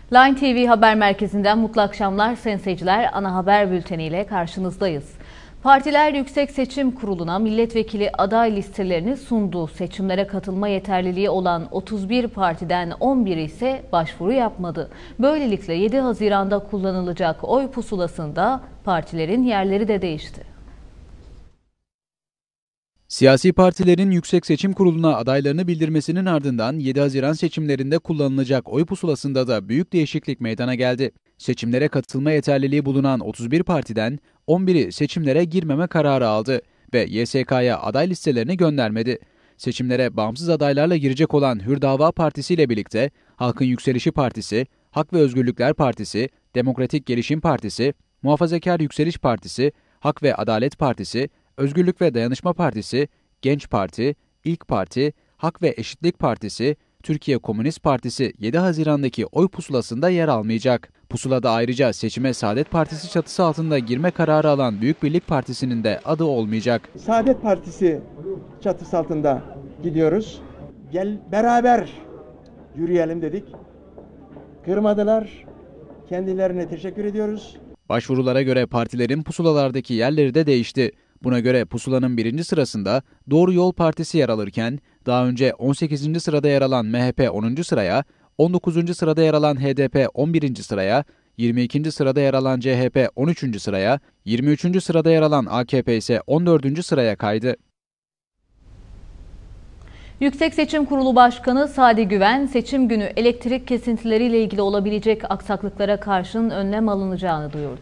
Line TV Haber Merkezi'nden mutlu akşamlar sayın seyirciler. Ana haber bülteniyle karşınızdayız. Partiler Yüksek Seçim Kurulu'na milletvekili aday listelerini sundu. Seçimlere katılma yeterliliği olan 31 partiden 11'i ise başvuru yapmadı. Böylelikle 7 Haziran'da kullanılacak oy pusulasında partilerin yerleri de değişti. Siyasi partilerin Yüksek Seçim Kurulu'na adaylarını bildirmesinin ardından 7 Haziran seçimlerinde kullanılacak oy pusulasında da büyük değişiklik meydana geldi. Seçimlere katılma yeterliliği bulunan 31 partiden 11'i seçimlere girmeme kararı aldı ve YSK'ya aday listelerini göndermedi. Seçimlere bağımsız adaylarla girecek olan Hürdava Partisi ile birlikte Halkın Yükselişi Partisi, Hak ve Özgürlükler Partisi, Demokratik Gelişim Partisi, Muhafazakar Yükseliş Partisi, Hak ve Adalet Partisi, Özgürlük ve Dayanışma Partisi, Genç Parti, İlk Parti, Hak ve Eşitlik Partisi, Türkiye Komünist Partisi 7 Haziran'daki oy pusulasında yer almayacak. Pusulada ayrıca seçime Saadet Partisi çatısı altında girme kararı alan Büyük Birlik Partisi'nin de adı olmayacak. Saadet Partisi çatısı altında gidiyoruz. Gel beraber yürüyelim dedik. Kırmadılar. Kendilerine teşekkür ediyoruz. Başvurulara göre partilerin pusulalardaki yerleri de değişti. Buna göre pusulanın 1. sırasında Doğru Yol Partisi yer alırken daha önce 18. sırada yer alan MHP 10. sıraya, 19. sırada yer alan HDP 11. sıraya, 22. sırada yer alan CHP 13. sıraya, 23. sırada yer alan AKP ise 14. sıraya kaydı. Yüksek Seçim Kurulu Başkanı Sadi Güven, seçim günü elektrik kesintileriyle ilgili olabilecek aksaklıklara karşın önlem alınacağını duyurdu.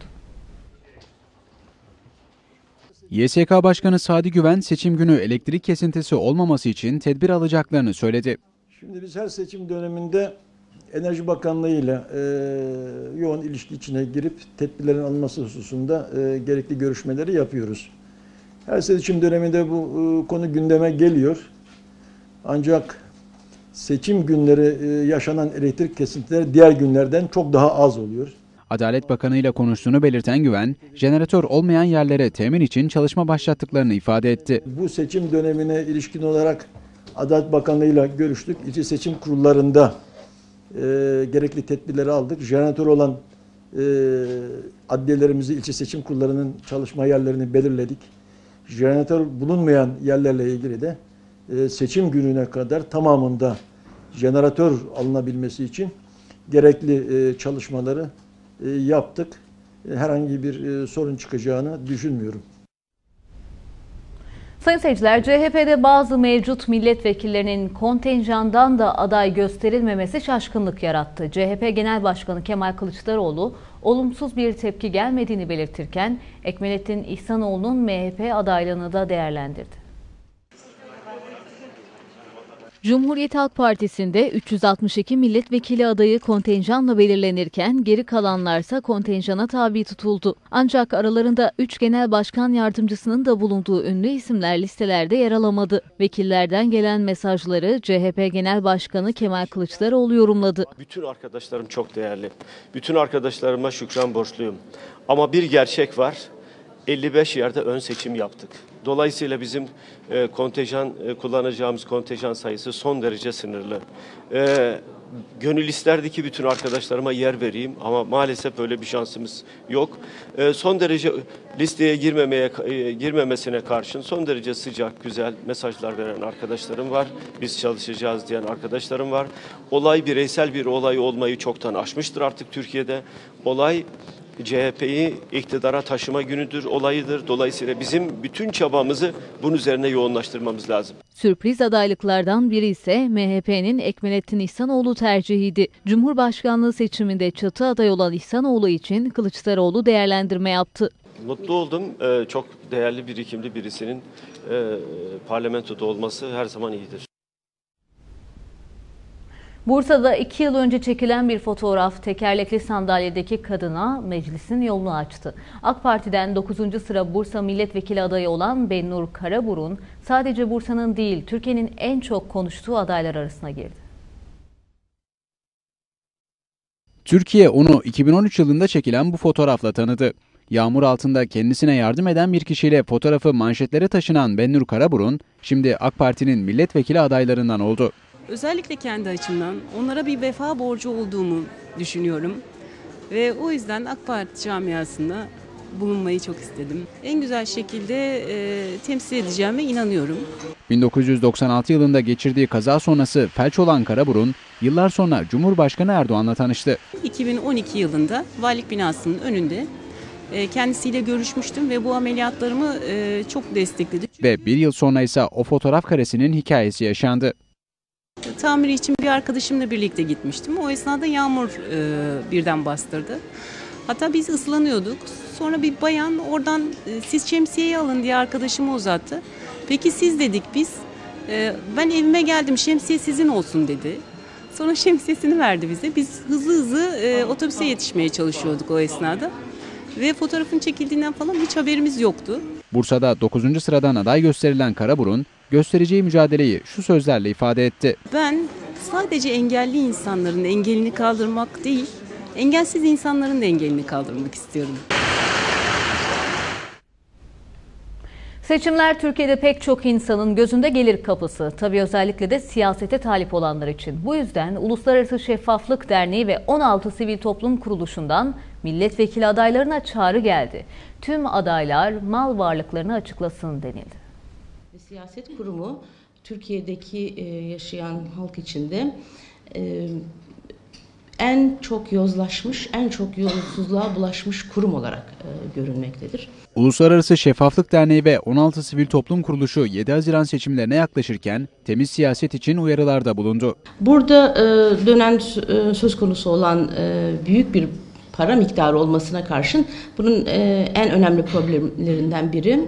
YSK Başkanı Sadi Güven, seçim günü elektrik kesintisi olmaması için tedbir alacaklarını söyledi. Şimdi biz her seçim döneminde Enerji Bakanlığı ile yoğun ilişki içine girip tedbirlerin alınması hususunda gerekli görüşmeleri yapıyoruz. Her seçim döneminde bu konu gündeme geliyor. Ancak seçim günleri yaşanan elektrik kesintileri diğer günlerden çok daha az oluyor. Adalet Bakanı ile konuştuğunu belirten Güven, jeneratör olmayan yerlere temin için çalışma başlattıklarını ifade etti. Bu seçim dönemine ilişkin olarak Adalet Bakanı ile görüştük. İlçe seçim kurullarında gerekli tedbirleri aldık. Jeneratör olan adliyelerimizi, ilçe seçim kurullarının çalışma yerlerini belirledik. Jeneratör bulunmayan yerlerle ilgili de seçim gününe kadar tamamında jeneratör alınabilmesi için gerekli çalışmaları yaptık. Herhangi bir sorun çıkacağını düşünmüyorum. Sayın seyirciler, CHP'de bazı mevcut milletvekillerinin kontenjandan da aday gösterilmemesi şaşkınlık yarattı. CHP Genel Başkanı Kemal Kılıçdaroğlu olumsuz bir tepki gelmediğini belirtirken Ekmelettin İhsanoğlu'nun MHP adaylığını da değerlendirdi. Cumhuriyet Halk Partisi'nde 362 milletvekili adayı kontenjanla belirlenirken geri kalanlarsa kontenjana tabi tutuldu. Ancak aralarında 3 genel başkan yardımcısının da bulunduğu ünlü isimler listelerde yer alamadı. Vekillerden gelen mesajları CHP Genel Başkanı Kemal Kılıçdaroğlu yorumladı. Bütün arkadaşlarım çok değerli. Bütün arkadaşlarıma şükran borçluyum. Ama bir gerçek var. 55 yerde ön seçim yaptık. Dolayısıyla bizim kullanacağımız kontenjan sayısı son derece sınırlı. Gönül isterdi ki bütün arkadaşlarıma yer vereyim ama maalesef böyle bir şansımız yok. Son derece listeye girmemesine karşın son derece sıcak, güzel mesajlar veren arkadaşlarım var. Biz çalışacağız diyen arkadaşlarım var. Olay bireysel bir olay olmayı çoktan aşmıştır artık Türkiye'de. Olay CHP'yi iktidara taşıma günüdür, olayıdır. Dolayısıyla bizim bütün çabamızı bunun üzerine yoğunlaştırmamız lazım. Sürpriz adaylıklardan biri ise MHP'nin Ekmelettin İhsanoğlu tercihiydi. Cumhurbaşkanlığı seçiminde çatı aday olan İhsanoğlu için Kılıçdaroğlu değerlendirme yaptı. Mutlu oldum. Çok değerli, birikimli birisinin parlamentoda olması her zaman iyidir. Bursa'da 2 yıl önce çekilen bir fotoğraf tekerlekli sandalyedeki kadına meclisin yolunu açtı. AK Parti'den 9. sıra Bursa milletvekili adayı olan Bennur Karaburun sadece Bursa'nın değil Türkiye'nin en çok konuştuğu adaylar arasına girdi. Türkiye onu 2013 yılında çekilen bu fotoğrafla tanıdı. Yağmur altında kendisine yardım eden bir kişiyle fotoğrafı manşetlere taşınan Bennur Karaburun, şimdi AK Parti'nin milletvekili adaylarından oldu. Özellikle kendi açımdan onlara bir vefa borcu olduğumu düşünüyorum. Ve o yüzden AK Parti camiasında bulunmayı çok istedim. En güzel şekilde temsil edeceğime inanıyorum. 1996 yılında geçirdiği kaza sonrası felç olan Karaburun, yıllar sonra Cumhurbaşkanı Erdoğan'la tanıştı. 2012 yılında valilik binasının önünde kendisiyle görüşmüştüm ve bu ameliyatlarımı çok destekledi. Ve bir yıl sonra ise o fotoğraf karesinin hikayesi yaşandı. Tamiri için bir arkadaşımla birlikte gitmiştim. O esnada yağmur birden bastırdı. Hatta biz ıslanıyorduk. Sonra bir bayan oradan siz şemsiyeyi alın diye arkadaşımı uzattı. Peki siz dedik biz. Ben evime geldim, şemsiye sizin olsun dedi. Sonra şemsiyesini verdi bize. Biz hızlı otobüse yetişmeye çalışıyorduk o esnada. Ve fotoğrafın çekildiğinden falan hiç haberimiz yoktu. Bursa'da 9. sıradan aday gösterilen Karaburun, göstereceği mücadeleyi şu sözlerle ifade etti. Ben sadece engelli insanların engelini kaldırmak değil, engelsiz insanların da engelini kaldırmak istiyorum. Seçimler Türkiye'de pek çok insanın gözünde gelir kapısı. Tabii özellikle de siyasete talip olanlar için. Bu yüzden Uluslararası Şeffaflık Derneği ve 16 sivil toplum kuruluşundan milletvekili adaylarına çağrı geldi. Tüm adaylar mal varlıklarını açıklasın denildi. Siyaset kurumu Türkiye'deki yaşayan halk içinde en çok yozlaşmış, en çok yolsuzluğa bulaşmış kurum olarak görünmektedir. Uluslararası Şeffaflık Derneği ve 16 sivil toplum kuruluşu 7 Haziran seçimlerine yaklaşırken temiz siyaset için uyarılarda bulundu. Burada dönen söz konusu olan büyük bir para miktarı olmasına karşın bunun en önemli problemlerinden biri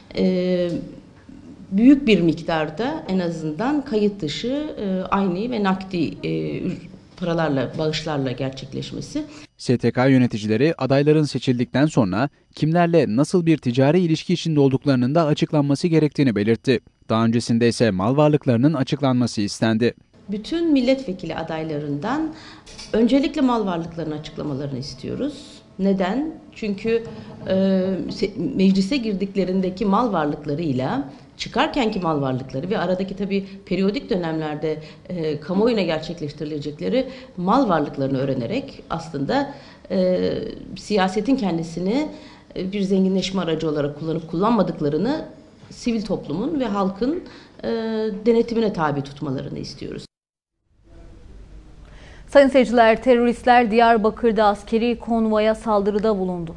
büyük bir miktarda en azından kayıt dışı ayni ve nakdi paralarla, bağışlarla gerçekleşmesi. STK yöneticileri adayların seçildikten sonra kimlerle nasıl bir ticari ilişki içinde olduklarının da açıklanması gerektiğini belirtti. Daha öncesinde ise mal varlıklarının açıklanması istendi. Bütün milletvekili adaylarından öncelikle mal varlıklarını açıklamalarını istiyoruz. Neden? Çünkü meclise girdiklerindeki mal varlıklarıyla çıkarkenki mal varlıkları ve aradaki tabii periyodik dönemlerde kamuoyuna gerçekleştirilecekleri mal varlıklarını öğrenerek aslında siyasetin kendisini bir zenginleşme aracı olarak kullanıp kullanmadıklarını sivil toplumun ve halkın denetimine tabi tutmalarını istiyoruz. Sayın seyirciler, teröristler Diyarbakır'da askeri konvoya saldırıda bulundu.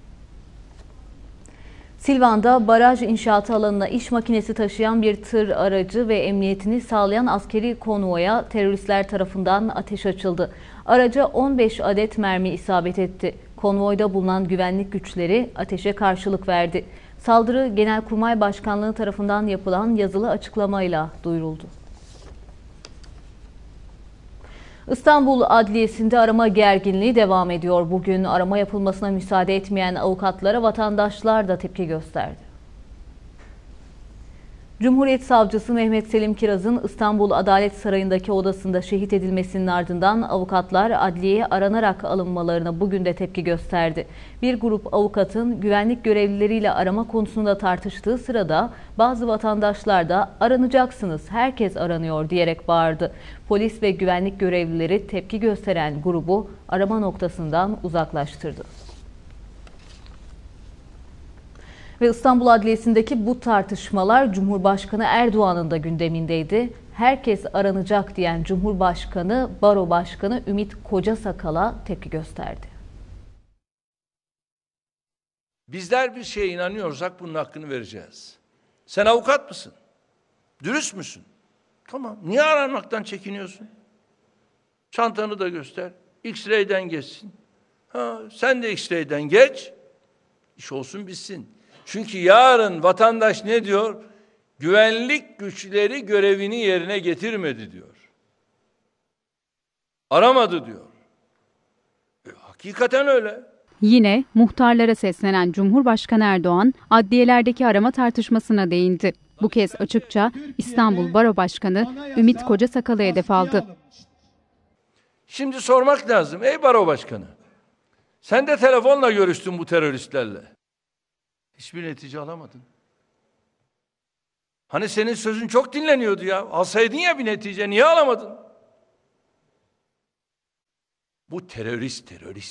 Silvan'da baraj inşaatı alanına iş makinesi taşıyan bir tır aracı ve emniyetini sağlayan askeri konvoya teröristler tarafından ateş açıldı. Araca 15 adet mermi isabet etti. Konvoyda bulunan güvenlik güçleri ateşe karşılık verdi. Saldırı Genelkurmay Başkanlığı tarafından yapılan yazılı açıklamayla duyuruldu. İstanbul Adliyesi'nde arama gerginliği devam ediyor. Bugün arama yapılmasına müsaade etmeyen avukatlara vatandaşlar da tepki gösterdi. Cumhuriyet Savcısı Mehmet Selim Kiraz'ın İstanbul Adalet Sarayı'ndaki odasında şehit edilmesinin ardından avukatlar adliyeye aranarak alınmalarına bugün de tepki gösterdi. Bir grup avukatın güvenlik görevlileriyle arama konusunda tartıştığı sırada bazı vatandaşlar da aranacaksınız, herkes aranıyor diyerek bağırdı. Polis ve güvenlik görevlileri tepki gösteren grubu arama noktasından uzaklaştırdı. Ve İstanbul Adliyesi'ndeki bu tartışmalar Cumhurbaşkanı Erdoğan'ın da gündemindeydi. Herkes aranacak diyen Cumhurbaşkanı, Baro Başkanı Ümit Kocasakal'a tepki gösterdi. Bizler bir şeye inanıyorsak bunun hakkını vereceğiz. Sen avukat mısın? Dürüst müsün? Tamam. Niye aranmaktan çekiniyorsun? Çantanı da göster. X-ray'den geçsin. Sen de X-ray'den geç. İş olsun bitsin. Çünkü yarın vatandaş ne diyor? Güvenlik güçleri görevini yerine getirmedi diyor. Aramadı diyor. Hakikaten öyle. Yine muhtarlara seslenen Cumhurbaşkanı Erdoğan adliyelerdeki arama tartışmasına değindi. Bu kez açıkça İstanbul Baro Başkanı Ümit Kocasakal'ı hedef aldı. Şimdi sormak lazım. Ey Baro Başkanı, sen de telefonla görüştün bu teröristlerle. Hiçbir netice alamadın. Hani senin sözün çok dinleniyordu ya. Alsaydın ya bir netice. Niye alamadın? Bu terörist.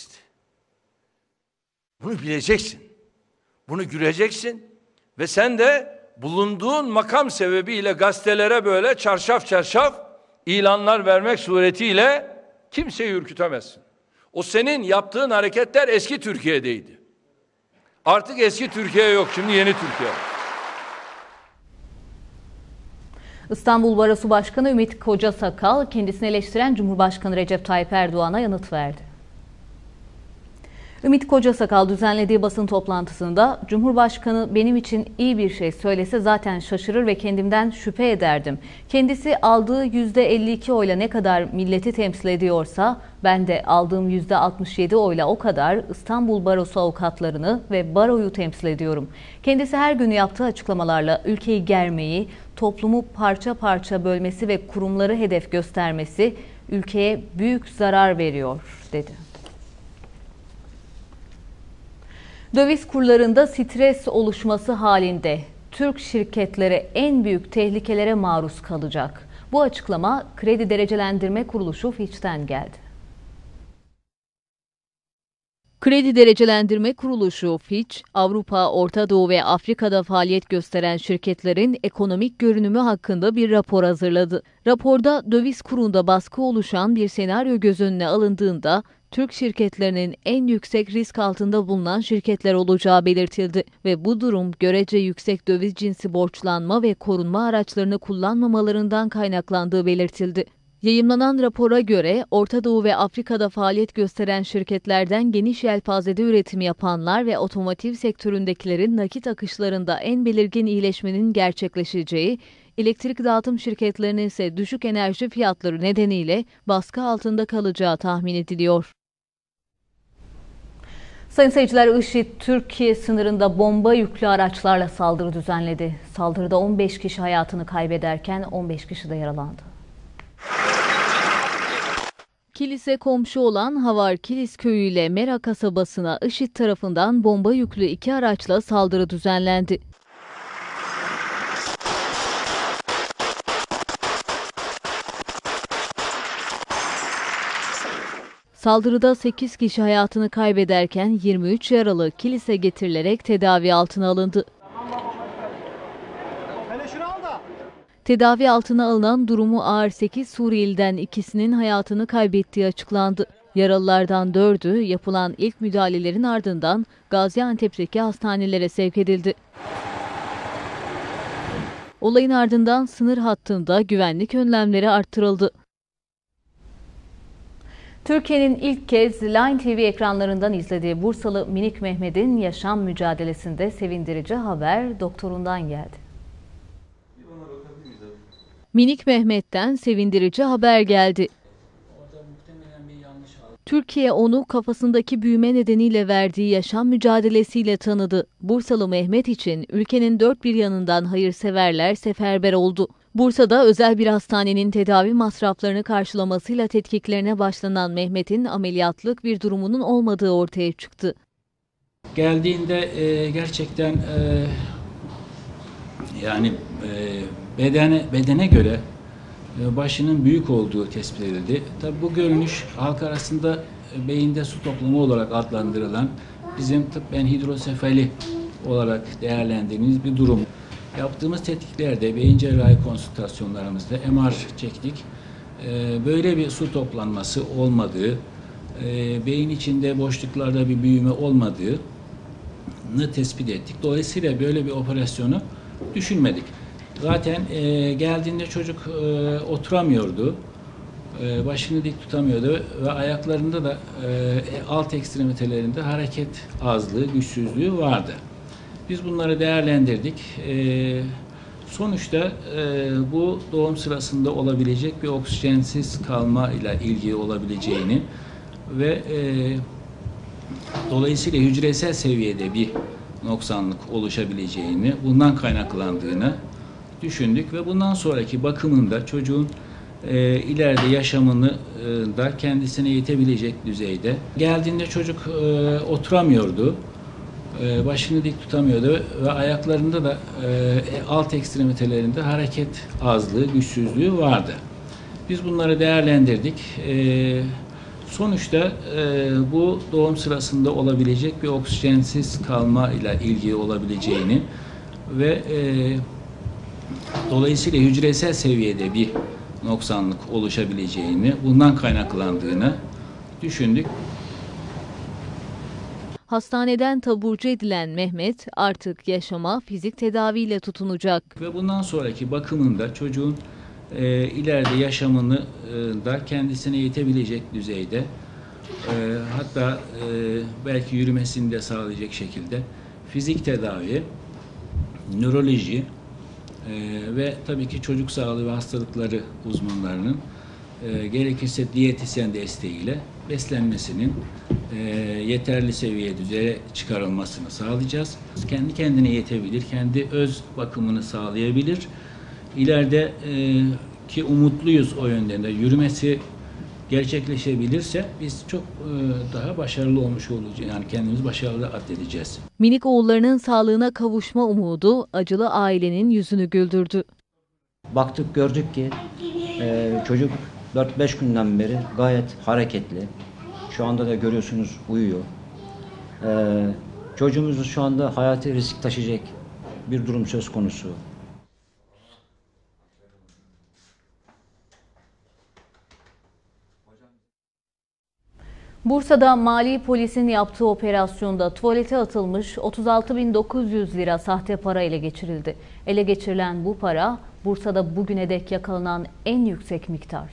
Bunu bileceksin. Bunu göreceksin. Ve sen de bulunduğun makam sebebiyle gazetelere böyle çarşaf ilanlar vermek suretiyle kimseyi ürkütemezsin. O senin yaptığın hareketler eski Türkiye'deydi. Artık eski Türkiye yok. Şimdi yeni Türkiye. İstanbul Barosu Başkanı Ümit Kocasakal kendisini eleştiren Cumhurbaşkanı Recep Tayyip Erdoğan'a yanıt verdi. Ümit Kocasakal düzenlediği basın toplantısında Cumhurbaşkanı benim için iyi bir şey söylese zaten şaşırır ve kendimden şüphe ederdim. Kendisi aldığı %52 oyla ne kadar milleti temsil ediyorsa ben de aldığım %67 oyla o kadar İstanbul Barosu avukatlarını ve baroyu temsil ediyorum. Kendisi her gün yaptığı açıklamalarla ülkeyi germeyi, toplumu parça parça bölmesi ve kurumları hedef göstermesi ülkeye büyük zarar veriyor dedi. Döviz kurlarında stres oluşması halinde Türk şirketleri en büyük tehlikelere maruz kalacak. Bu açıklama Kredi Derecelendirme Kuruluşu Fitch'ten geldi. Kredi Derecelendirme Kuruluşu Fitch, Avrupa, Orta Doğu ve Afrika'da faaliyet gösteren şirketlerin ekonomik görünümü hakkında bir rapor hazırladı. Raporda döviz kurunda baskı oluşan bir senaryo göz önüne alındığında Türk şirketlerinin en yüksek risk altında bulunan şirketler olacağı belirtildi ve bu durum görece yüksek döviz cinsi borçlanma ve korunma araçlarını kullanmamalarından kaynaklandığı belirtildi. Yayımlanan rapora göre Orta Doğu ve Afrika'da faaliyet gösteren şirketlerden geniş yelpazede üretim yapanlar ve otomotiv sektöründekilerin nakit akışlarında en belirgin iyileşmenin gerçekleşeceği, elektrik dağıtım şirketlerinin ise düşük enerji fiyatları nedeniyle baskı altında kalacağı tahmin ediliyor. Sayın seyirciler, IŞİD Türkiye sınırında bomba yüklü araçlarla saldırı düzenledi. Saldırıda 15 kişi hayatını kaybederken 15 kişi de yaralandı. Kilis'e komşu olan Havar Kilis köyü ile Mera kasabasına IŞİD tarafından bomba yüklü 2 araçla saldırı düzenlendi. Saldırıda 8 kişi hayatını kaybederken 23 yaralı Kilis'e getirilerek tedavi altına alındı. Tedavi altına alınan durumu ağır 8 Suriyeli'den ikisinin hayatını kaybettiği açıklandı. Yaralılardan 4'ü yapılan ilk müdahalelerin ardından Gaziantep'teki hastanelere sevk edildi. Olayın ardından sınır hattında güvenlik önlemleri arttırıldı. Türkiye'nin ilk kez Line TV ekranlarından izlediği Bursalı Minik Mehmet'in yaşam mücadelesinde sevindirici haber doktorundan geldi. Minik Mehmet'ten sevindirici haber geldi. Türkiye onu kafasındaki büyüme nedeniyle verdiği yaşam mücadelesiyle tanıdı. Bursalı Mehmet için ülkenin dört bir yanından hayırseverler seferber oldu. Bursa'da özel bir hastanenin tedavi masraflarını karşılamasıyla tetkiklerine başlanan Mehmet'in ameliyatlık bir durumunun olmadığı ortaya çıktı. Geldiğinde gerçekten bedene göre başının büyük olduğu tespit edildi. Tabii bu görünüş halk arasında beyinde su toplumu olarak adlandırılan, bizim tıbben hidrosefali olarak değerlendirdiğimiz bir durum. Yaptığımız tetkiklerde, beyin cerrahi konsültasyonlarımızda MR çektik. Böyle bir su toplanması olmadığı, beyin içinde boşluklarda bir büyüme olmadığını tespit ettik. Dolayısıyla böyle bir operasyonu düşünmedik. Zaten geldiğinde çocuk oturamıyordu, başını dik tutamıyordu ve ayaklarında da alt ekstremitelerinde hareket azlığı, güçsüzlüğü vardı. Biz bunları değerlendirdik. Sonuçta bu doğum sırasında olabilecek bir oksijensiz kalma ile ilgili olabileceğini ve dolayısıyla hücresel seviyede bir noksanlık oluşabileceğini, bundan kaynaklandığını düşündük ve bundan sonraki bakımında çocuğun ileride yaşamını da kendisine yetebilecek düzeyde. Geldiğinde çocuk oturamıyordu, Başını dik tutamıyordu ve ayaklarında da alt ekstremitelerinde hareket azlığı, güçsüzlüğü vardı. Biz bunları değerlendirdik. Sonuçta bu doğum sırasında olabilecek bir oksijensiz kalma ile ilgili olabileceğini ve dolayısıyla hücresel seviyede bir noksanlık oluşabileceğini, bundan kaynaklandığını düşündük. Hastaneden taburcu edilen Mehmet artık yaşama fizik tedaviyle tutunacak. Ve bundan sonraki bakımında çocuğun ileride yaşamını da kendisine yetebilecek düzeyde, hatta belki yürümesini de sağlayacak şekilde fizik tedavi, nöroloji ve tabii ki çocuk sağlığı ve hastalıkları uzmanlarının gerekirse diyetisyen desteğiyle beslenmesinin yeterli seviyede çıkarılmasını sağlayacağız. Kendi kendine yetebilir, kendi öz bakımını sağlayabilir. İleride ki umutluyuz o yönden de yürümesi gerçekleşebilirse biz çok daha başarılı olmuş olacağız. Yani kendimizi başarılı addedeceğiz. Minik oğullarının sağlığına kavuşma umudu acılı ailenin yüzünü güldürdü. Baktık gördük ki çocuk 4-5 günden beri gayet hareketli. Şu anda da görüyorsunuz uyuyor. Çocuğumuz şu anda hayati risk taşıyacak bir durum söz konusu. Bursa'da mali polisin yaptığı operasyonda tuvalete atılmış 36.900 lira sahte para ele geçirildi. Ele geçirilen bu para Bursa'da bugüne dek yakalanan en yüksek miktar.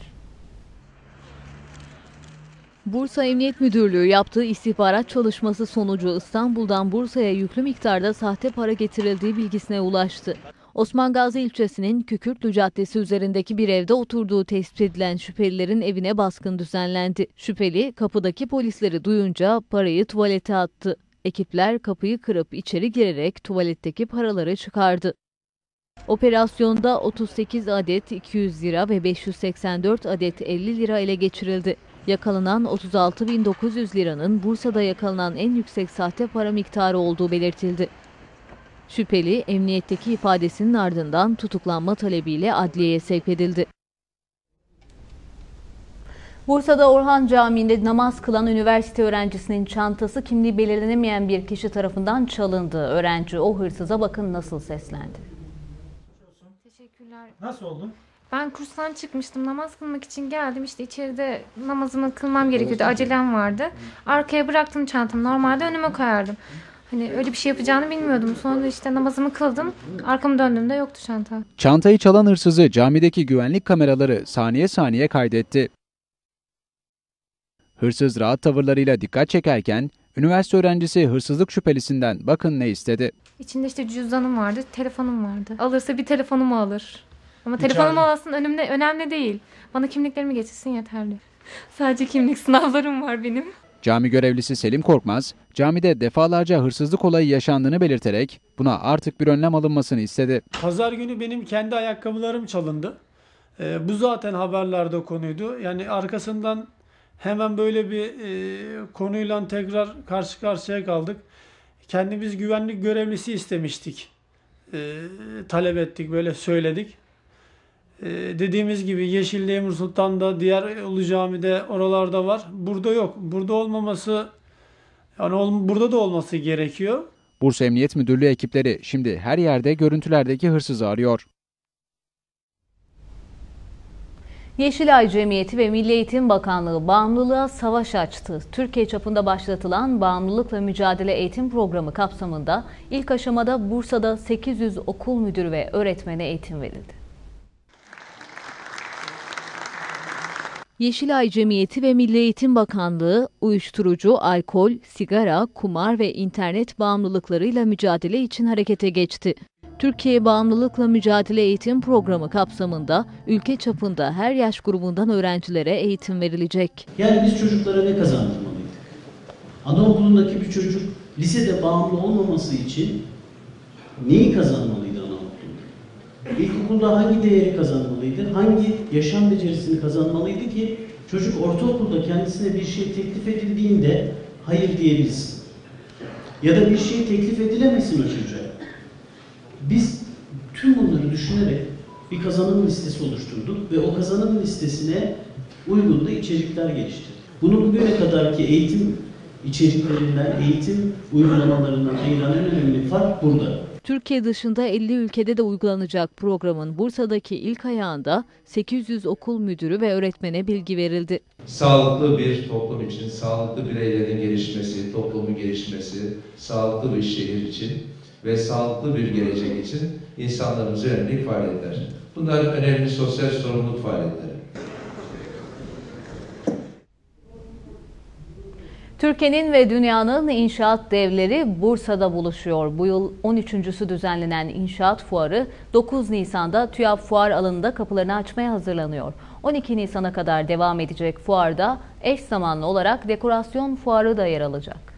Bursa Emniyet Müdürlüğü yaptığı istihbarat çalışması sonucu İstanbul'dan Bursa'ya yüklü miktarda sahte para getirildiği bilgisine ulaştı. Osman Gazi ilçesinin Kükürtlü Caddesi üzerindeki bir evde oturduğu tespit edilen şüphelilerin evine baskın düzenlendi. Şüpheli kapıdaki polisleri duyunca parayı tuvalete attı. Ekipler kapıyı kırıp içeri girerek tuvaletteki paraları çıkardı. Operasyonda 38 adet 200 lira ve 584 adet 50 lira ele geçirildi. Yakalanan 36.900 liranın Bursa'da yakalanan en yüksek sahte para miktarı olduğu belirtildi. Şüpheli emniyetteki ifadesinin ardından tutuklanma talebiyle adliyeye sevk edildi. Bursa'da Orhan Camii'nde namaz kılan üniversite öğrencisinin çantası kimliği belirlenemeyen bir kişi tarafından çalındı. Öğrenci o hırsıza bakın nasıl seslendi. Teşekkürler. Nasıl oldu? Ben kurstan çıkmıştım. Namaz kılmak için geldim. İşte içeride namazımı kılmam gerekiyordu. Acelem vardı. Arkaya bıraktım çantamı. Normalde önüme koyardım. Hani öyle bir şey yapacağını bilmiyordum. Sonra işte namazımı kıldım. Arkamı döndüğümde yoktu çanta. Çantayı çalan hırsızı camideki güvenlik kameraları saniye saniye kaydetti. Hırsız rahat tavırlarıyla dikkat çekerken üniversite öğrencisi hırsızlık şüphelisinden bakın ne istedi. İçinde işte cüzdanım vardı, telefonum vardı. Alırsa bir telefonumu alır. Ama telefonum alsın önemli değil. Bana kimliklerimi getirsin yeterli. Sadece kimlik sınavlarım var benim. Cami görevlisi Selim Korkmaz, camide defalarca hırsızlık olayı yaşandığını belirterek buna artık bir önlem alınmasını istedi. Pazar günü benim kendi ayakkabılarım çalındı. Bu zaten haberlerde konuydu. Yani arkasından hemen böyle bir konuyla tekrar karşı karşıya kaldık. Kendimiz güvenlik görevlisi istemiştik. Talep ettik, böyle söyledik. Dediğimiz gibi Yeşilli, Emir Sultan'da, diğer Ulu Cami'de oralarda var. Burada yok. Burada olmaması, yani burada da olması gerekiyor. Bursa Emniyet Müdürlüğü ekipleri şimdi her yerde görüntülerdeki hırsızı arıyor. Yeşilay Cemiyeti ve Milli Eğitim Bakanlığı bağımlılığa savaş açtı. Türkiye çapında başlatılan Bağımlılıkla Mücadele Eğitim Programı kapsamında ilk aşamada Bursa'da 800 okul müdürü ve öğretmene eğitim verildi. Yeşilay Cemiyeti ve Milli Eğitim Bakanlığı, uyuşturucu, alkol, sigara, kumar ve internet bağımlılıklarıyla mücadele için harekete geçti. Türkiye Bağımlılıkla Mücadele Eğitim Programı kapsamında ülke çapında her yaş grubundan öğrencilere eğitim verilecek. Yani biz çocuklara ne kazandırmalıydık? Anaokulundaki bir çocuk lisede bağımlı olmaması için neyi kazanmalıydı anaokulunda? İlkokulda hangi değeri kazanmalıydı? Hangi yaşam becerisini kazanmalıydı ki çocuk ortaokulda kendisine bir şey teklif edildiğinde hayır diyebilsin? Ya da bir şey teklif edilemesin o çocuğa. Biz tüm bunları düşünerek bir kazanım listesi oluşturduk ve o kazanım listesine uygun da içerikler geliştirdik. Bunu bugüne kadarki eğitim içeriklerinden, eğitim uygulamalarından ayıran en önemli fark burada. Türkiye dışında 50 ülkede de uygulanacak programın Bursa'daki ilk ayağında 800 okul müdürü ve öğretmene bilgi verildi. Sağlıklı bir toplum için, sağlıklı bireylerin gelişmesi, toplumun gelişmesi, sağlıklı bir şehir için ve sağlıklı bir gelecek için insanlarımıza yönelik faaliyetler. Bunlar önemli sosyal sorumluluk faaliyetleri. Türkiye'nin ve dünyanın inşaat devleri Bursa'da buluşuyor. Bu yıl 13.sü düzenlenen inşaat fuarı 9 Nisan'da TÜYAP Fuar alanında kapılarını açmaya hazırlanıyor. 12 Nisan'a kadar devam edecek fuarda eş zamanlı olarak dekorasyon fuarı da yer alacak.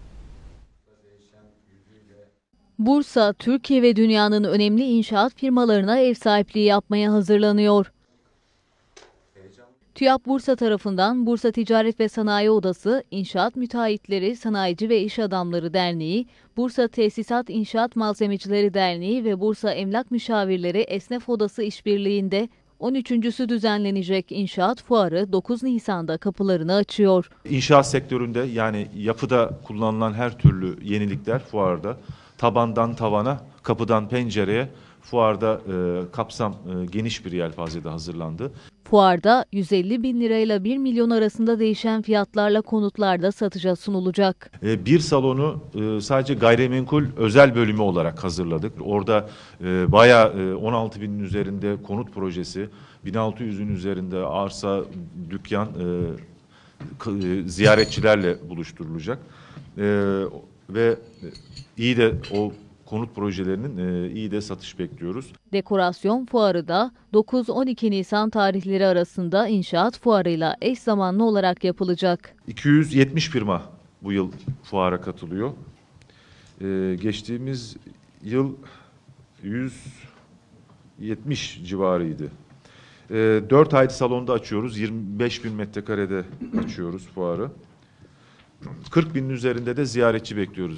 Bursa, Türkiye ve dünyanın önemli inşaat firmalarına ev sahipliği yapmaya hazırlanıyor. TÜYAP Bursa tarafından Bursa Ticaret ve Sanayi Odası, İnşaat Müteahhitleri, Sanayici ve İş Adamları Derneği, Bursa Tesisat İnşaat Malzemecileri Derneği ve Bursa Emlak Müşavirleri Esnaf Odası işbirliğinde 13.sü düzenlenecek inşaat fuarı 9 Nisan'da kapılarını açıyor. İnşaat sektöründe yani yapıda kullanılan her türlü yenilikler fuarda tabandan tavana, kapıdan pencereye fuarda kapsam geniş bir yelpazede hazırlandı. Fuarda 150 bin lirayla 1 milyon arasında değişen fiyatlarla konutlar da satışa sunulacak. Bir salonu sadece gayrimenkul özel bölümü olarak hazırladık. Orada bayağı 16 binin üzerinde konut projesi, 1600'ün üzerinde arsa, dükkan ziyaretçilerle buluşturulacak. Ve iyi de o konut projelerinin iyi de satış bekliyoruz. Dekorasyon fuarı da 9-12 Nisan tarihleri arasında inşaat fuarıyla eş zamanlı olarak yapılacak. 270 firma bu yıl fuara katılıyor. Geçtiğimiz yıl 170 civarıydı. 4 ayda salonda açıyoruz. 25 bin metrekarede açıyoruz fuarı. 40 binin üzerinde de ziyaretçi bekliyoruz.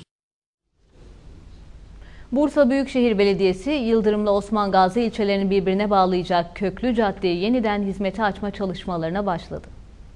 Bursa Büyükşehir Belediyesi, Yıldırım'la Osman Gazi ilçelerini birbirine bağlayacak köklü caddeyi yeniden hizmete açma çalışmalarına başladı.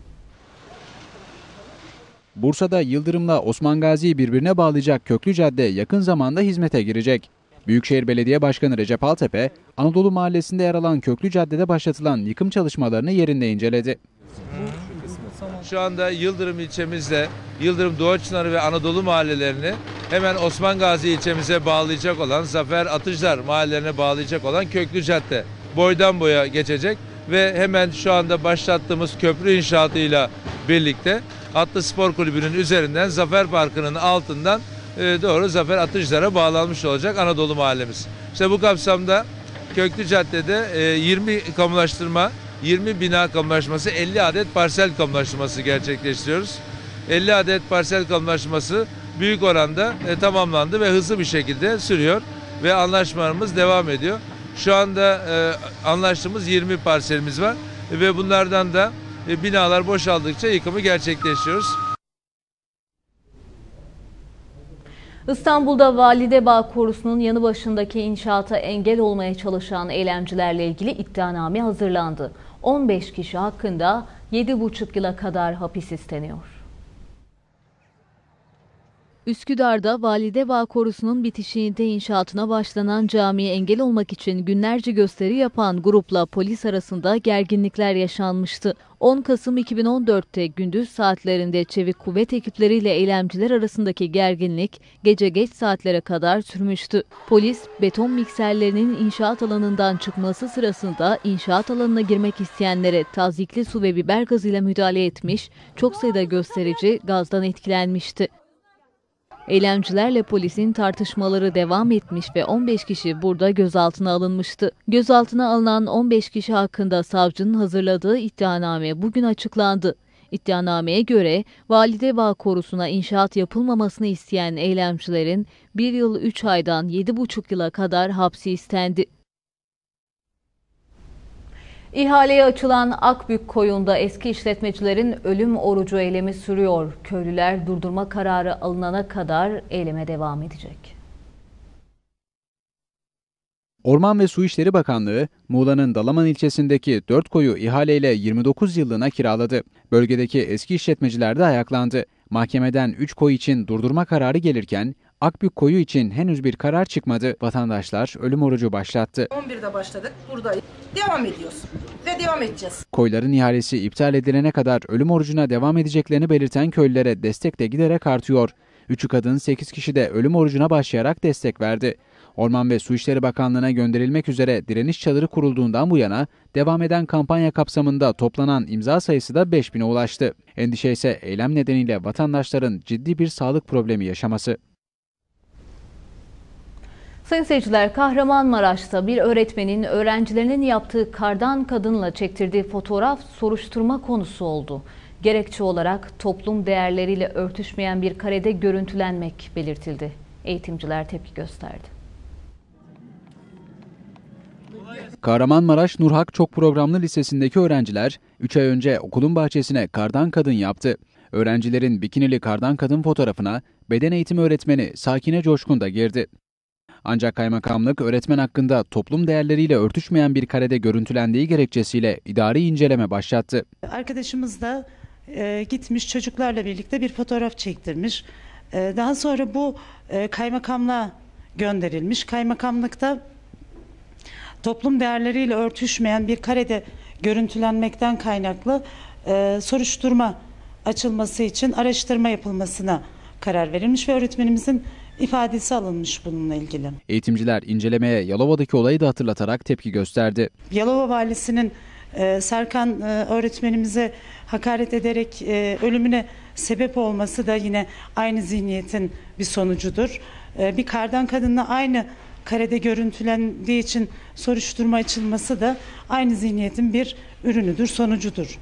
Bursa'da Yıldırım'la Osman Gazi'yi birbirine bağlayacak köklü cadde yakın zamanda hizmete girecek. Büyükşehir Belediye Başkanı Recep Altepe, Anadolu Mahallesi'nde yer alan köklü caddede başlatılan yıkım çalışmalarını yerinde inceledi. Şu anda Yıldırım ilçemizle Yıldırım Doğuçpınar ve Anadolu mahallelerini hemen Osman Gazi ilçemize bağlayacak olan, Zafer Atıcılar mahallelerine bağlayacak olan köklü cadde boydan boya geçecek ve hemen şu anda başlattığımız köprü inşaatıyla birlikte Atlı Spor Kulübü'nün üzerinden Zafer Parkı'nın altından doğru Zafer Atıcılar'a bağlanmış olacak Anadolu mahallemiz. İşte bu kapsamda köklü caddede 20 kamulaştırma, 20 bina kamulaşması, 50 adet parsel kamulaştırması gerçekleştiriyoruz. 50 adet parsel kamulaştırması büyük oranda tamamlandı ve hızlı bir şekilde sürüyor ve anlaşmalarımız devam ediyor. Şu anda anlaştığımız 20 parselimiz var ve bunlardan da binalar boşaldıkça yıkımı gerçekleştiriyoruz. İstanbul'da Validebağ Korusu'nun yanı başındaki inşaata engel olmaya çalışan eylemcilerle ilgili iddianame hazırlandı. 15 kişi hakkında 7,5 yıla kadar hapis isteniyor. Üsküdar'da Validebağ Korusu'nun bitişiğinde inşaatına başlanan camiye engel olmak için günlerce gösteri yapan grupla polis arasında gerginlikler yaşanmıştı. 10 Kasım 2014'te gündüz saatlerinde çevik kuvvet ekipleriyle eylemciler arasındaki gerginlik gece geç saatlere kadar sürmüştü. Polis, beton mikserlerinin inşaat alanından çıkması sırasında inşaat alanına girmek isteyenlere tazyikli su ve biber gazıyla müdahale etmiş, çok sayıda gösterici gazdan etkilenmişti. Eylemcilerle polisin tartışmaları devam etmiş ve 15 kişi burada gözaltına alınmıştı. Gözaltına alınan 15 kişi hakkında savcının hazırladığı iddianame bugün açıklandı. İddianameye göre Validebağ Korusu'na inşaat yapılmamasını isteyen eylemcilerin 1 yıl 3 aydan 7,5 yıla kadar hapsi istendi. İhaleye açılan Akbük Koyun'da eski işletmecilerin ölüm orucu eylemi sürüyor. Köylüler durdurma kararı alınana kadar eyleme devam edecek. Orman ve Su İşleri Bakanlığı, Muğla'nın Dalaman ilçesindeki 4 koyu ihaleyle 29 yıllığına kiraladı. Bölgedeki eski işletmeciler de ayaklandı. Mahkemeden 3 koyu için durdurma kararı gelirken, Akbük koyu için henüz bir karar çıkmadı. Vatandaşlar ölüm orucu başlattı. 11'de başladık, buradayız. Devam ediyoruz ve devam edeceğiz. Koyların ihalesi iptal edilene kadar ölüm orucuna devam edeceklerini belirten köylülere destek de giderek artıyor. 3'ü kadın 8 kişi de ölüm orucuna başlayarak destek verdi. Orman ve Su İşleri Bakanlığı'na gönderilmek üzere direniş çadırı kurulduğundan bu yana devam eden kampanya kapsamında toplanan imza sayısı da 5000'e ulaştı. Endişe ise eylem nedeniyle vatandaşların ciddi bir sağlık problemi yaşaması. Sayın seyirciler, Kahramanmaraş'ta bir öğretmenin öğrencilerinin yaptığı kardan kadınla çektirdiği fotoğraf soruşturma konusu oldu. Gerekçe olarak toplum değerleriyle örtüşmeyen bir karede görüntülenmek belirtildi. Eğitimciler tepki gösterdi. Kahramanmaraş Nurhak Çok Programlı Lisesi'ndeki öğrenciler 3 ay önce okulun bahçesine kardan kadın yaptı. Öğrencilerin bikinili kardan kadın fotoğrafına beden eğitimi öğretmeni Sakine Coşkun da girdi. Ancak kaymakamlık öğretmen hakkında toplum değerleriyle örtüşmeyen bir karede görüntülendiği gerekçesiyle idari inceleme başlattı. Arkadaşımız da gitmiş çocuklarla birlikte bir fotoğraf çektirmiş. Daha sonra bu kaymakamlığa gönderilmiş. Kaymakamlıkta toplum değerleriyle örtüşmeyen bir karede görüntülenmekten kaynaklı soruşturma açılması için araştırma yapılmasına karar verilmiş ve öğretmenimizin ifadesi alınmış bununla ilgili. Eğitimciler incelemeye Yalova'daki olayı da hatırlatarak tepki gösterdi. Yalova Valisi'nin Serkan öğretmenimize hakaret ederek ölümüne sebep olması da yine aynı zihniyetin bir sonucudur. Bir kardan kadınla aynı karede görüntülendiği için soruşturma açılması da aynı zihniyetin bir ürünüdür, sonucudur.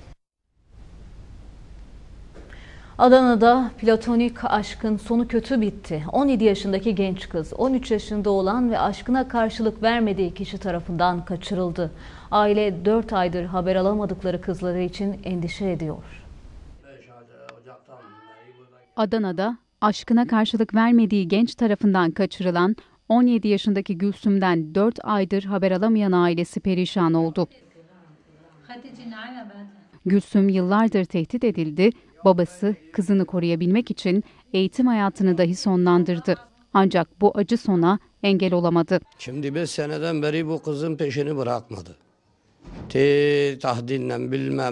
Adana'da platonik aşkın sonu kötü bitti. 17 yaşındaki genç kız, 13 yaşında olan ve aşkına karşılık vermediği kişi tarafından kaçırıldı. Aile 4 aydır haber alamadıkları kızları için endişe ediyor. Adana'da aşkına karşılık vermediği genç tarafından kaçırılan 17 yaşındaki Gülsüm'den 4 aydır haber alamayan ailesi perişan oldu. Gülsüm yıllardır tehdit edildi. Babası kızını koruyabilmek için eğitim hayatını dahi sonlandırdı. Ancak bu acı sona engel olamadı. Şimdi 5 seneden beri bu kızın peşini bırakmadı. Tahdinle bilmem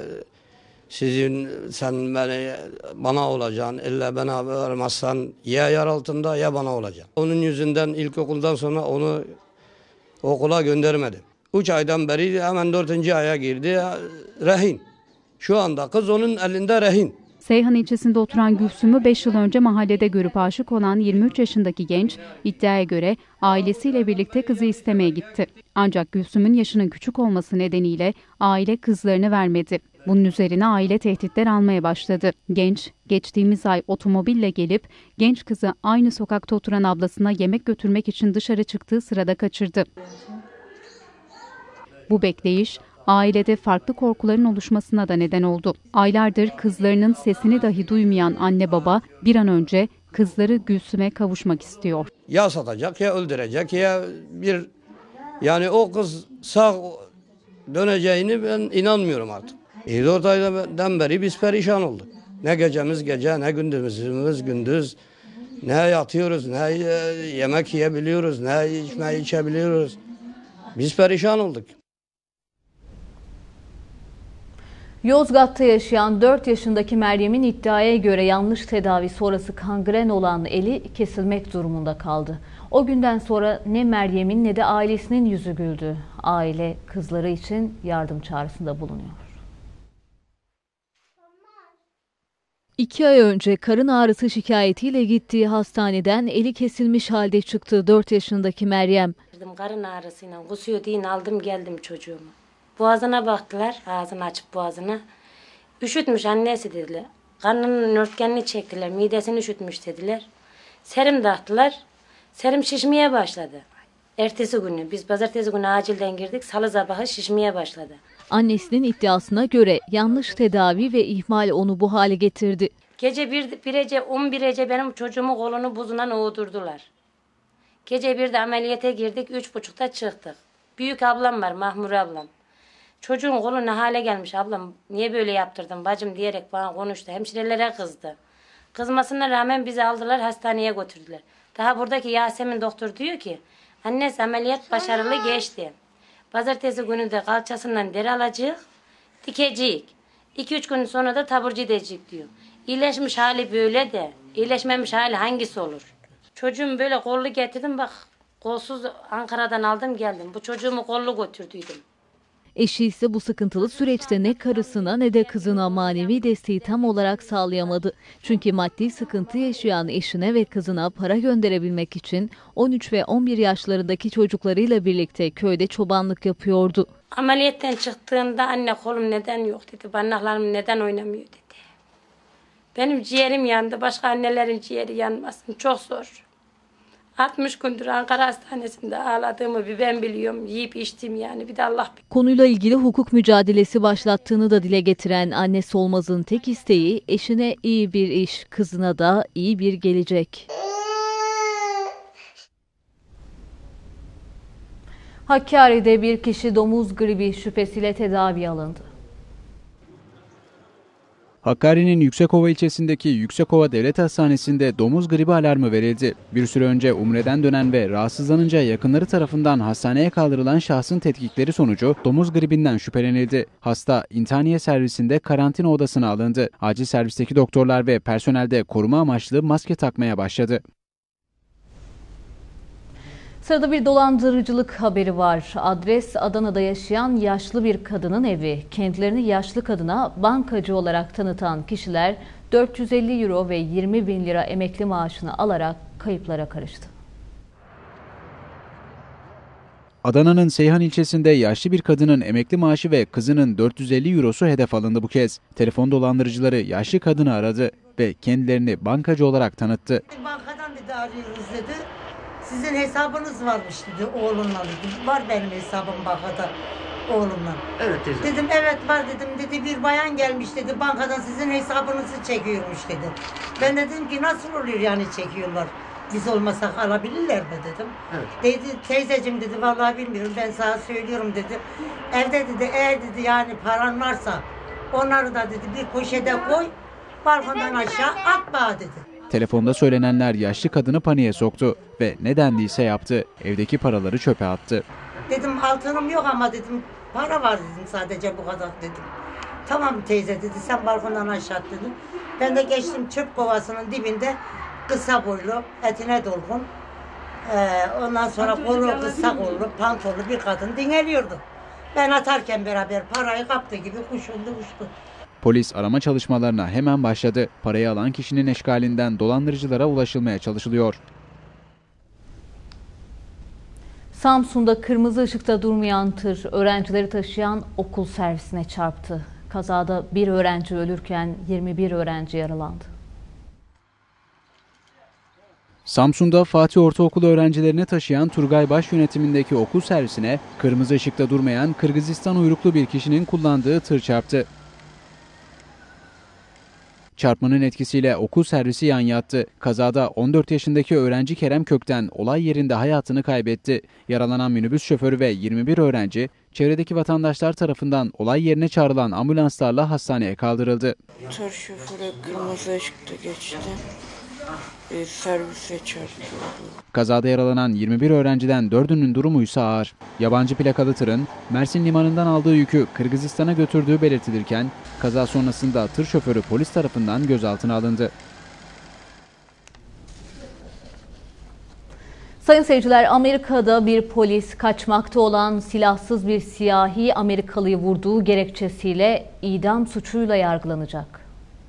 sen bana olacaksın, illa bana vermezsen ya yer altında ya bana olacaksın. Onun yüzünden ilkokuldan sonra onu okula göndermedim. 3 aydan beri hemen 4. aya girdi, rehin. Şu anda kız onun elinde rehin. Seyhan ilçesinde oturan Gülsüm'ü 5 yıl önce mahallede görüp aşık olan 23 yaşındaki genç iddiaya göre ailesiyle birlikte kızı istemeye gitti. Ancak Gülsüm'ün yaşının küçük olması nedeniyle aile kızlarını vermedi. Bunun üzerine aile tehditler almaya başladı. Genç, geçtiğimiz ay otomobille gelip genç kızı aynı sokakta oturan ablasına yemek götürmek için dışarı çıktığı sırada kaçırdı. Bu bekleyiş ailede farklı korkuların oluşmasına da neden oldu. Aylardır kızlarının sesini dahi duymayan anne baba bir an önce kızları Gülsüm'e kavuşmak istiyor. Ya satacak ya öldürecek ya yani o kız sağ döneceğini ben inanmıyorum artık. 4 aydan beri biz perişan olduk. Ne gecemiz gece, ne gündüzümüz gündüz. Ne yatıyoruz, ne yemek yiyebiliyoruz, ne içmeyi içebiliyoruz. Biz perişan olduk. Yozgat'ta yaşayan 4 yaşındaki Meryem'in iddiaya göre yanlış tedavi sonrası kangren olan eli kesilmek durumunda kaldı. O günden sonra ne Meryem'in ne de ailesinin yüzü güldü. Aile kızları için yardım çağrısında bulunuyor. 2 ay önce karın ağrısı şikayetiyle gittiği hastaneden eli kesilmiş halde çıktı 4 yaşındaki Meryem. Karın ağrısıyla kusuyor diye aldım geldim çocuğumu. Boğazına baktılar, ağzını açıp boğazına. Üşütmüş annesi dediler. Karnının örtgenini çektiler, midesini üşütmüş dediler. Serum taktılar, serum şişmeye başladı. Ertesi günü biz pazartesi günü acilden girdik. Salı sabahı şişmeye başladı. Annesinin iddiasına göre yanlış tedavi ve ihmal onu bu hale getirdi. Gece 11'ece benim çocuğumu kolunu buzundan oğdurdular. Gece 1'de ameliyata girdik, 3.30'da çıktık. Büyük ablam var, Mahmur ablam. Çocuğun kolu ne hale gelmiş ablam, niye böyle yaptırdın bacım diyerek bana konuştu. Hemşirelere kızdı. Kızmasına rağmen bizi aldılar, hastaneye götürdüler. Daha buradaki Yasemin doktor diyor ki, annesi ameliyat başarılı geçti. Pazartesi günü de kalçasından deri alacak, dikecek. 2-3 gün sonra da taburcu edecek diyor. İyileşmiş hali böyle de, iyileşmemiş hali hangisi olur? Çocuğumu böyle kollu getirdim, bak kolsuz Ankara'dan aldım geldim. Bu çocuğumu kollu götürdüydüm. Eşi ise bu sıkıntılı süreçte ne karısına ne de kızına manevi desteği tam olarak sağlayamadı. Çünkü maddi sıkıntı yaşayan eşine ve kızına para gönderebilmek için 13 ve 11 yaşlarındaki çocuklarıyla birlikte köyde çobanlık yapıyordu. Ameliyattan çıktığında anne kolum neden yok dedi, parmaklarım neden oynamıyor dedi. Benim ciğerim yandı, başka annelerin ciğeri yanmasın, çok zor. 60 gündür Ankara Hastanesi'nde ağladığımı bir ben biliyorum, yiyip içtim yani, bir de Allah bilir. Konuyla ilgili hukuk mücadelesi başlattığını da dile getiren anne Solmaz'ın tek isteği eşine iyi bir iş, kızına da iyi bir gelecek. Hakkari'de bir kişi domuz gribi şüphesiyle tedaviye alındı. Hakkari'nin Yüksekova ilçesindeki Yüksekova Devlet Hastanesi'nde domuz gribi alarmı verildi. Bir süre önce Umre'den dönen ve rahatsızlanınca yakınları tarafından hastaneye kaldırılan şahsın tetkikleri sonucu domuz gribinden şüphelenildi. Hasta İntihaniye servisinde karantina odasına alındı. Acil servisteki doktorlar ve personel de koruma amaçlı maske takmaya başladı. Sırada bir dolandırıcılık haberi var. Adres Adana'da yaşayan yaşlı bir kadının evi. Kendilerini yaşlı kadına bankacı olarak tanıtan kişiler 450 euro ve 20 bin lira emekli maaşını alarak kayıplara karıştı. Adana'nın Seyhan ilçesinde yaşlı bir kadının emekli maaşı ve kızının 450 eurosu hedef alındı bu kez. Telefon dolandırıcıları yaşlı kadını aradı ve kendilerini bankacı olarak tanıttı. Bankadan dedi arıyoruz dedi. Sizin hesabınız varmış dedi oğlunla dedi. Var benim hesabım bankada oğlumla. Evet teyze. Dedim evet var dedim. Dedi bir bayan gelmiş dedi. Bankadan sizin hesabınızı çekiyormuş dedi. Ben dedim ki nasıl oluyor yani çekiyorlar. Biz olmasak alabilirler mi dedim. Evet. Dedi teyzeciğim dedi vallahi bilmiyorum ben sana söylüyorum dedi. Evde dedi eğer dedi yani paran varsa onları da dedi bir poşete koy. Balkondan aşağı atma dedi. Telefonda söylenenler yaşlı kadını paniğe soktu ve ne dendiyse yaptı. Evdeki paraları çöpe attı. Dedim altınım yok ama dedim para var dedim sadece bu kadar dedim. Tamam teyze dedi sen balkondan aşağı at dedim. Ben de geçtim çöp kovasının dibinde kısa boylu etine dolgun. Ondan sonra kolu kısa kollu pantollu bir kadın dinleniyordu. Ben atarken beraber parayı kaptı gibi kuş oldu uçtu. Polis arama çalışmalarına hemen başladı. Parayı alan kişinin eşkalinden dolandırıcılara ulaşılmaya çalışılıyor. Samsun'da kırmızı ışıkta durmayan tır öğrencileri taşıyan okul servisine çarptı. Kazada bir öğrenci ölürken 21 öğrenci yaralandı. Samsun'da Fatih Ortaokulu öğrencilerini taşıyan Turgay Baş yönetimindeki okul servisine kırmızı ışıkta durmayan Kırgızistan uyruklu bir kişinin kullandığı tır çarptı. Çarpmanın etkisiyle okul servisi yan yattı. Kazada 14 yaşındaki öğrenci Kerem Kökten olay yerinde hayatını kaybetti. Yaralanan minibüs şoförü ve 21 öğrenci çevredeki vatandaşlar tarafından olay yerine çağrılan ambulanslarla hastaneye kaldırıldı. Tır şoförü kırmızı ışıkta geçti. Servise çarptı. Kazada yaralanan 21 öğrenciden 4'ünün durumu ise ağır. Yabancı plakalı tırın Mersin limanından aldığı yükü Kırgızistan'a götürdüğü belirtilirken kaza sonrasında tır şoförü polis tarafından gözaltına alındı. Sayın seyirciler, Amerika'da bir polis kaçmakta olan silahsız bir siyahi Amerikalıyı vurduğu gerekçesiyle idam suçuyla yargılanacak.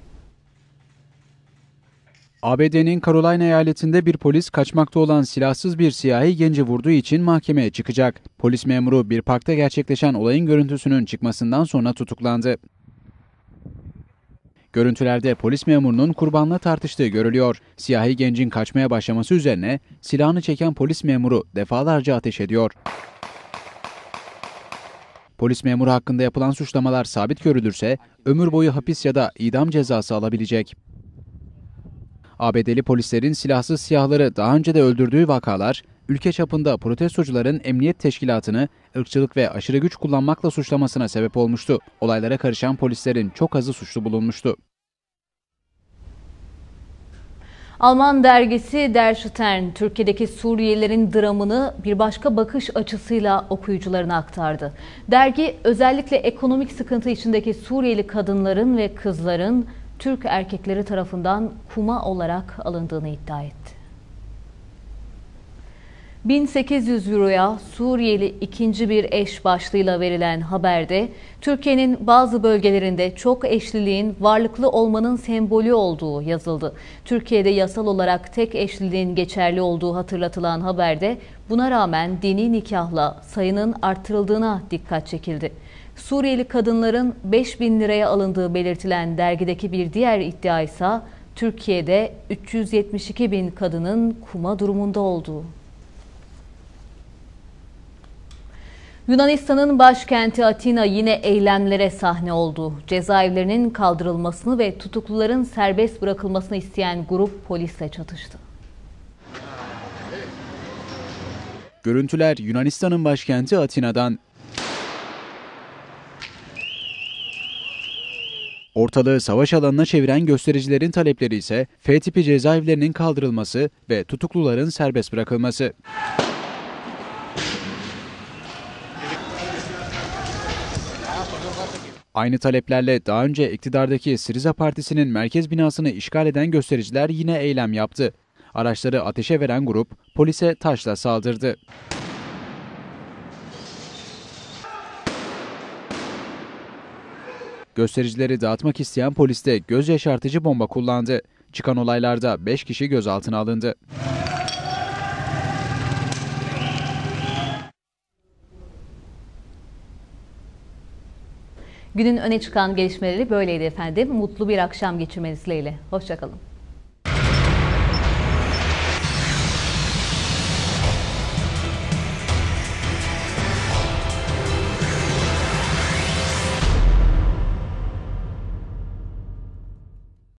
ABD'nin Carolina eyaletinde bir polis kaçmakta olan silahsız bir siyahi genci vurduğu için mahkemeye çıkacak. Polis memuru bir parkta gerçekleşen olayın görüntüsünün çıkmasından sonra tutuklandı. Görüntülerde polis memurunun kurbanla tartıştığı görülüyor. Siyahi gencin kaçmaya başlaması üzerine silahını çeken polis memuru defalarca ateş ediyor. Polis memuru hakkında yapılan suçlamalar sabit görülürse ömür boyu hapis ya da idam cezası alabilecek. ABD'li polislerin silahsız siyahları daha önce de öldürdüğü vakalar, ülke çapında protestocuların emniyet teşkilatını ırkçılık ve aşırı güç kullanmakla suçlamasına sebep olmuştu. Olaylara karışan polislerin çok azı suçlu bulunmuştu. Alman dergisi Der Stern, Türkiye'deki Suriyelilerin dramını bir başka bakış açısıyla okuyucularına aktardı. Dergi, özellikle ekonomik sıkıntı içindeki Suriyeli kadınların ve kızların Türk erkekleri tarafından kuma olarak alındığını iddia etti. 1800 euroya Suriyeli ikinci bir eş başlığıyla verilen haberde, Türkiye'nin bazı bölgelerinde çok eşliliğin varlıklı olmanın sembolü olduğu yazıldı. Türkiye'de yasal olarak tek eşliliğin geçerli olduğu hatırlatılan haberde, buna rağmen dini nikahla sayının artırıldığına dikkat çekildi. Suriyeli kadınların 5.000 liraya alındığı belirtilen dergideki bir diğer iddia ise Türkiye'de 372.000 kadının kuma durumunda olduğu. Yunanistan'ın başkenti Atina yine eylemlere sahne oldu. Cezaevlerinin kaldırılmasını ve tutukluların serbest bırakılmasını isteyen grup polisle çatıştı. Görüntüler Yunanistan'ın başkenti Atina'dan. Ortalığı savaş alanına çeviren göstericilerin talepleri ise F tipi cezaevlerinin kaldırılması ve tutukluların serbest bırakılması. Aynı taleplerle daha önce iktidardaki Syriza Partisi'nin merkez binasını işgal eden göstericiler yine eylem yaptı. Araçları ateşe veren grup polise taşla saldırdı. Göstericileri dağıtmak isteyen polis de göz yaşartıcı bomba kullandı. Çıkan olaylarda 5 kişi gözaltına alındı. Günün öne çıkan gelişmeleri böyleydi efendim. Mutlu bir akşam geçirmeniz dileğiyle. Hoşça kalın.